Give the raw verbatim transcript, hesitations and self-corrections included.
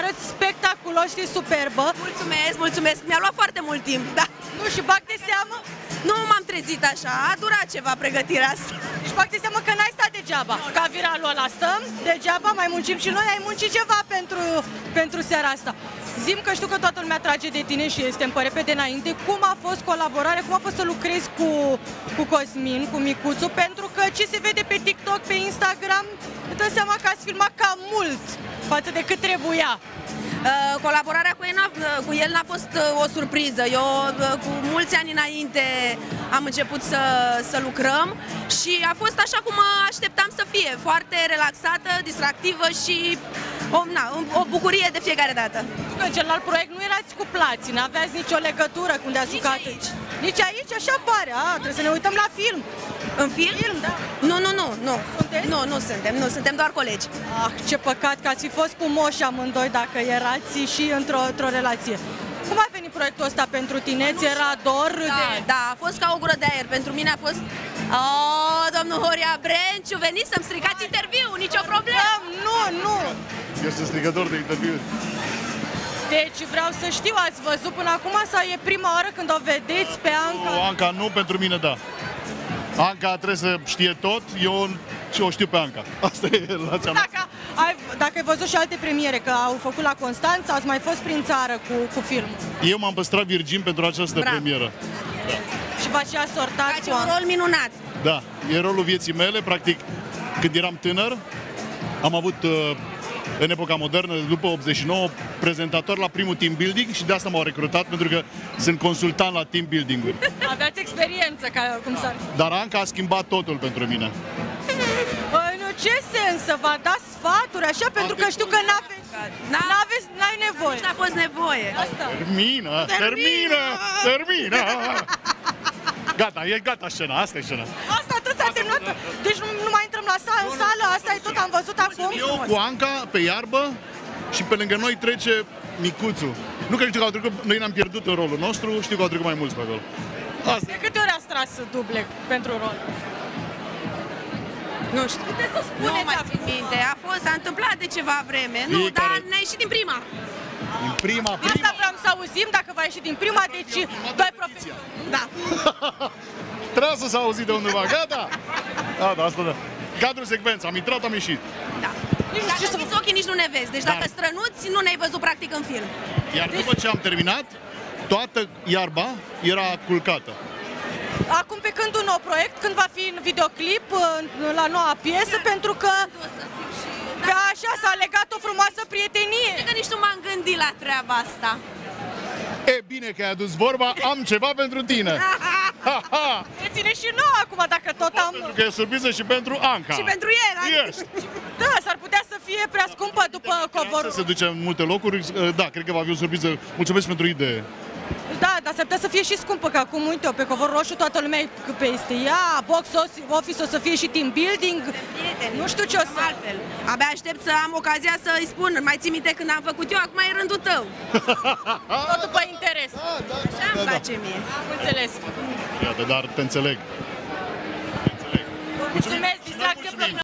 arăți spectaculos și superbă. Mulțumesc, mulțumesc. Mi-a luat foarte mult timp, da. Nu, și bag de seamă? Nu m-am trezit așa, a durat ceva pregătirea asta. Și bag de seamă că n-ai stat degeaba. Ca viralul ăla stăm degeaba, mai muncim și noi, ai muncit ceva pentru, pentru seara asta. Zim că știu că toată lumea trage de tine și este pe repede înainte. Cum a fost colaborarea, cum a fost să lucrezi cu, cu Cosmin, cu Micuțu? Pentru că ce se vede pe TikTok, pe Instagram, îți dă seama că ați filmat cam mult față de cât trebuia. Uh, colaborarea cu el, cu el n-a fost uh, o surpriză. Eu uh, cu mulți ani înainte am început să, să lucrăm și a fost așa cum așteptam să fie, foarte relaxată, distractivă și o, na, o bucurie de fiecare dată. În celălalt proiect nu erați cuplați, n-aveați nicio legătură cu unde ați jucat. Nici aici. Nici aici, așa pare, a, trebuie să ne uităm la film. În film? Film, da. Nu, nu, nu, nu. Sunteți? Nu, nu suntem, nu, suntem doar colegi. Ah, ce păcat că ați fi fost pumoși amândoi dacă erați și într-o într relație. Cum a venit proiectul ăsta pentru tine? Ți era dor Da, de... da, a fost ca o gură de aer. Pentru mine a fost... Oh, domnul Horia Brenciu, veniți să-mi stricați interviu, nicio problemă. Nu, nu. Este strigător de interviuri. Deci vreau să știu, ați văzut până acum sau e prima oară când o vedeți pe Anca? Nu, Anca nu, pentru mine da. Anca trebuie să știe tot, eu o știu pe Anca. Asta e relația mea. Dacă ai, dacă ai văzut și alte premiere, că au făcut la Constanța, ați mai fost prin țară cu, cu filmul. Eu m-am păstrat virgin pentru această Bravo. premieră. Și v-ați și asortat Face cu... un rol minunat. Da, e rolul vieții mele, practic, când eram tânăr, am avut uh, în epoca modernă, după optzeci și nouă, prezentator la primul team building și de asta m-au recrutat, pentru că sunt consultant la team building-uri. Aveați experiență, ca cum s-ar... Dar Anca a schimbat totul pentru mine. În ce sens? Să vă dați sfaturi, așa? Pentru că știu că n-aveți... N-aveți, n-ai nevoie. N-a fost nevoie. Asta. Termină, termină, termină! Gata, e gata scena, asta e scena. Asta tot s-a terminat. Deci nu, nu mai intrăm la sală, în sală, asta e tot, am văzut acum. Eu cu Anca pe iarbă și pe lângă noi trece Micuțu. Nu că știu că au trecut, noi ne-am pierdut în rolul nostru, știu că au trecut mai mulți pe acolo. Asta. De câte ori ați tras duble pentru rol? Nu știu. Puteți să Nu spuneți mai acum. țin minte. A fost, s-a întâmplat de ceva vreme. Nu, Fiecare- dar ne-a ieșit din prima. Din prima, Asta prima. vreau să auzim, dacă va ieși din prima, deci doi profesioni. Da. Trebuie să s-a auzit de undeva, gata? Da, da, asta da. Cadrul secvență, am intrat, am ieșit. Da. Nici Dacă ce să închizi ochii, nici nu ne vezi. Deci Da. dacă strănuți, nu ne-ai văzut practic în film. Iar după ce am terminat, toată iarba era culcată. Acum pe când un nou proiect, când va fi în videoclip, în- la noua piesă, pentru că pe așa s-a legat o frumoasă prietenie. Că nici nu m-am gândit la treaba asta. E, bine că ai adus vorba, am ceva pentru tine. Ha, ha. Ne ține și nouă acum, dacă tot am... Pentru că e surpriză și pentru Anca. Și pentru el. Ești. Da, s-ar putea să fie prea scumpă după covorul. Să se duce în multe locuri, da, cred că va fi o surpriză. Mulțumesc pentru idee. Da, dar s-ar putea să fie și scumpă, că acum, uite-o, pe covorul roșu toată lumea e peste ea, box office o să fie și team building. Prieteni, Nu știu ce o să... altfel. Abia aștept să am ocazia să-i spun. Mai ții minte când am făcut eu, acum e rândul tău. Tot după interes. Așa îmi place mie. Am înțeles. Iată, dar te înțeleg. Te înțeleg. Mulțumesc, distracție plăcută.